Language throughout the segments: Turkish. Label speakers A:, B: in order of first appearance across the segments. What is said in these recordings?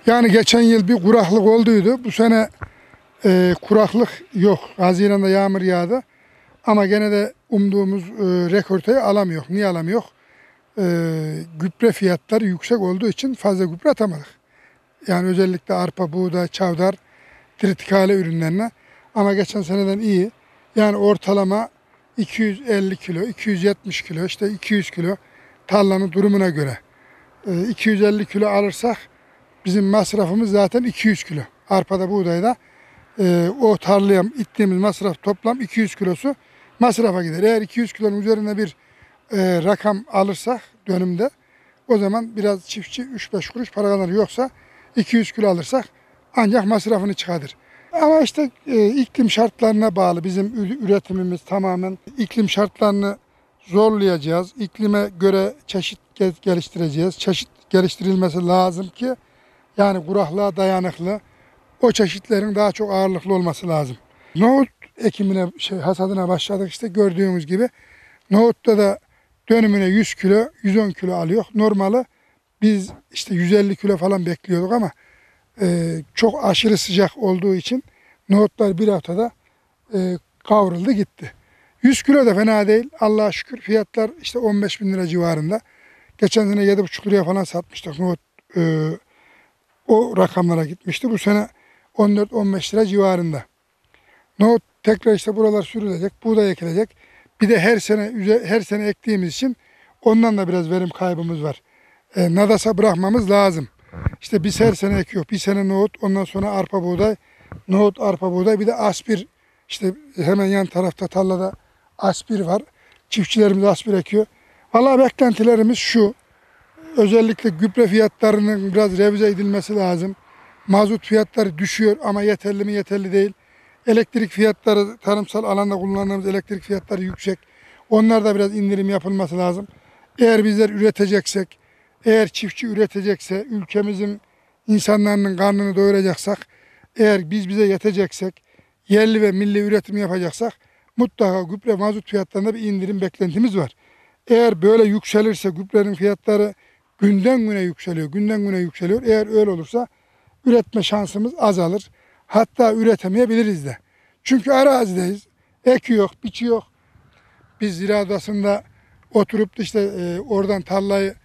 A: Yani geçen yıl bir kuraklık olduydu. Bu sene kuraklık yok. Haziran'da yağmur yağdı. Ama gene de umduğumuz rekortayı alamıyor. Niye alamıyor? Gübre fiyatları yüksek olduğu için fazla gübre atamadık. Yani özellikle arpa, buğday, çavdar, tritikale ürünlerine. Ama geçen seneden iyi. Yani ortalama 250 kilo, 270 kilo, işte 200 kilo tarlanın durumuna göre. 250 kilo alırsak bizim masrafımız zaten 200 kilo. Arpada, buğdayda o tarlaya ittiğimiz masraf toplam 200 kilosu masrafa gider. Eğer 200 kilonun üzerine bir rakam alırsak dönümde, o zaman biraz çiftçi 3-5 kuruş para kazanır. Yoksa 200 kilo alırsak ancak masrafını çıkarır. Ama işte iklim şartlarına bağlı bizim üretimimiz tamamen. İklim şartlarını zorlayacağız. İklime göre çeşit geliştireceğiz. Çeşit geliştirilmesi lazım ki yani kuraklığa dayanıklı o çeşitlerin daha çok ağırlıklı olması lazım. Nohut ekimine hasadına başladık, işte gördüğümüz gibi. Nohutta da dönümüne 100 kilo, 110 kilo alıyor. Normalde biz işte 150 kilo falan bekliyorduk ama çok aşırı sıcak olduğu için nohutlar bir haftada kavruldu gitti. 100 kilo da fena değil. Allah'a şükür fiyatlar işte 15 bin lira civarında. Geçen sene 7,5 liraya falan satmıştık nohut. O rakamlara gitmişti. Bu sene 14-15 lira civarında. Nohut tekrar işte buralar sürülecek, buğday ekilecek. Bir de her sene ektiğimiz için ondan da biraz verim kaybımız var. Nadasa bırakmamız lazım. İşte biz her sene ekiyor. Bir sene nohut, ondan sonra arpa buğday, nohut, arpa buğday, bir de aspir. İşte hemen yan tarafta tarlada aspir var. Çiftçilerimiz aspir ekiyor. Vallahi beklentilerimiz şu. Özellikle gübre fiyatlarının biraz revize edilmesi lazım. Mazot fiyatları düşüyor ama yeterli mi, yeterli değil. Elektrik fiyatları, tarımsal alanda kullandığımız elektrik fiyatları yüksek. Onlarda biraz indirim yapılması lazım. Eğer bizler üreteceksek, eğer çiftçi üretecekse, ülkemizin insanların karnını doyuracaksak, eğer biz bize yeteceksek, yerli ve milli üretim yapacaksak mutlaka gübre, mazot fiyatlarında bir indirim beklentimiz var. Eğer böyle yükselirse, gübrenin fiyatları günden güne yükseliyor, günden güne yükseliyor. Eğer öyle olursa üretme şansımız azalır. Hatta üretemeyebiliriz de. Çünkü arazideyiz. Eki yok, biçi yok. Biz ziraat odasında oturup da işte oradan tarlayı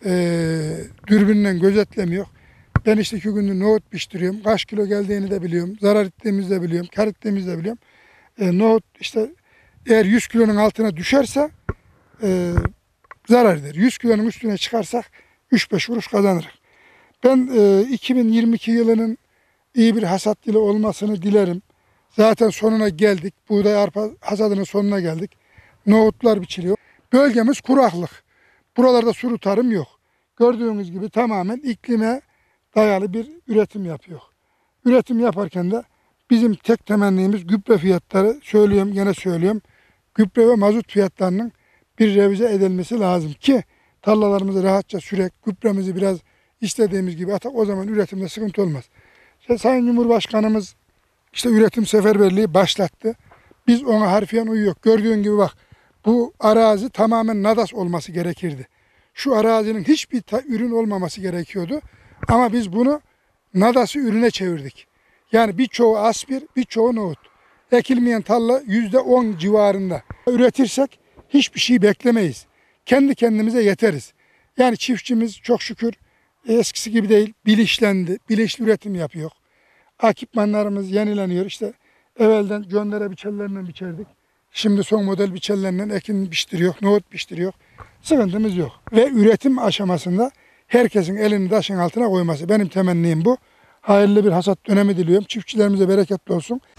A: dürbünle gözetlemiyor. Ben işte 2 gündür nohut biçtiriyorum. Kaç kilo geldiğini de biliyorum. Zarar ettiğimizi de biliyorum. Kar ettiğimizi de biliyorum. Nohut işte eğer 100 kilonun altına düşerse zarar eder. 100 kilonun üstüne çıkarsak 3-5 kuruş kazanırız. Ben 2022 yılının iyi bir hasat yılı olmasını dilerim. Zaten sonuna geldik. Buğday, arpa hasadının sonuna geldik. Nohutlar biçiliyor. Bölgemiz kuraklık. Buralarda sulu tarım yok. Gördüğünüz gibi tamamen iklime dayalı bir üretim yapıyor. Üretim yaparken de bizim tek temennimiz gübre fiyatları, söylüyorum gene söylüyorum, gübre ve mazot fiyatlarının bir revize edilmesi lazım ki tarlalarımızı rahatça sürek, gübremizi biraz istediğimiz gibi atak, o zaman üretimde sıkıntı olmaz. İşte Sayın Cumhurbaşkanımız işte üretim seferberliği başlattı. Biz ona harfiyen uyuyor. Gördüğün gibi bak, bu arazi tamamen nadas olması gerekirdi. Şu arazinin hiçbir ürün olmaması gerekiyordu. Ama biz bunu nadası ürüne çevirdik. Yani birçoğu aspir, birçoğu nohut. Ekilmeyen tarla %10 civarında. Üretirsek hiçbir şey beklemeyiz. Kendi kendimize yeteriz. Yani çiftçimiz çok şükür eskisi gibi değil, bilinçlendi. Bilinçli üretim yapıyor. Ekipmanlarımız yenileniyor. İşte evvelden göndere biçerlerle biçerdik. Şimdi son model biçerlerle ekin biçtiriyor, nohut biçtiriyor. Sıkıntımız yok. Ve üretim aşamasında herkesin elini taşın altına koyması. Benim temennim bu. Hayırlı bir hasat dönemi diliyorum. Çiftçilerimize bereketli olsun.